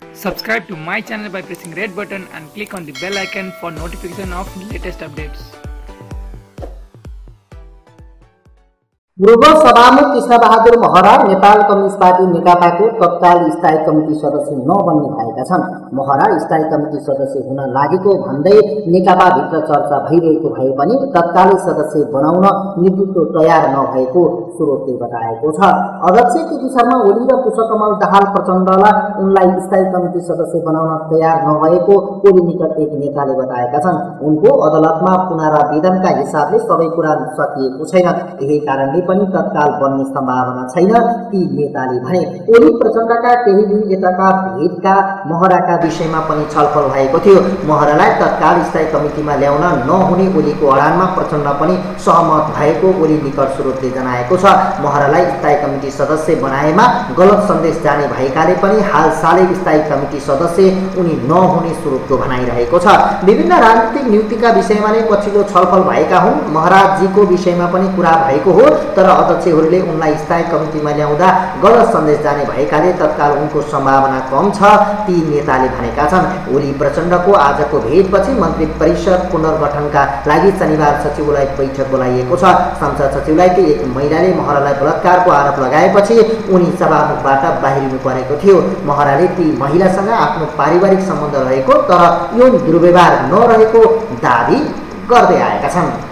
Subscribe to my channel by pressing red button and click on the bell icon for notification of latest updates. पूर्व सभामुख Krishna Bahadur Mahara Nepal communist party नेकपाको तत्काल स्थायी committee सदस्य नबन्ने भएका छन्। महरा स्थायी कमिटी सदस्य हुन लागेको भन्दै नेकपाभित्र चर्चा भइरहेको भए पनि तत्कालीन सदस्य बनाउन नेतृत्व तयार नभएको स्रोतले बताएको छ। अध्यक्ष केपी शर्मा ओली र पुष्पकमल दाहाल प्रचण्डलाई उनलाई स्थायी कमिटी सदस्य बनाउन तयार नभएको ओली निकट एक नेताले बताएका छन्। उनको अदालतमा पुनरावेदनका हिसाबले सबै कुरा सकिएको छैन, यही कारणले पनि तत्काल बन्ने सम्भावना छैन, ती नेताले भने। ओली प्रचण्डका केही दिन यताका भेटका महराका विषयमा पनि छलफल भएको थियो। महरालाई तत्काल स्थायी कमिटीमा ल्याउन नहुने ओलीको अडानमा प्रचण्ड पनि सहमत भएको ओली निकट स्रोतले जनाएको छ। महरालाई स्थायी कमिटी सदस्य बनाएमा गलत सन्देश जाने भएकाले पनि हालसालै स्थायी कमिटी सदस्य उनी नहुने स्रोतको भनाइरहेको छ। विभिन्न राजनीतिक नियुक्तिका विषयमा नै पछिल्लो छलफल भएका हुन्। महाराजजीको विषयमा पनि कुरा भएको हो, तर अध्यक्षहरूले उनलाई स्थायी कमिटीमा ल्याउँदा गलत सन्देश जाने भएकाले तत्काल उनको सम्भावना कम छ, ती नेताले भनेका छन्। ओली प्रचण्डको आजको भेटपछि मन्त्री परिषद पुनर्गठनका लागि शनिबार सचिवालय बैठक बोलाइएको छ। संसद सचिवालयकी एक महिलाले महरालाई बलात्कारको आरोप लगाएपछि उनी सभामुखबाट बाहिरिनु परेको थियो। महराले ती महिलासँग आफ्नो पारिवारिक सम्बन्ध रहेको तर यौन दुर्व्यवहार नरहेको दाबी गर्दै आएका छन्।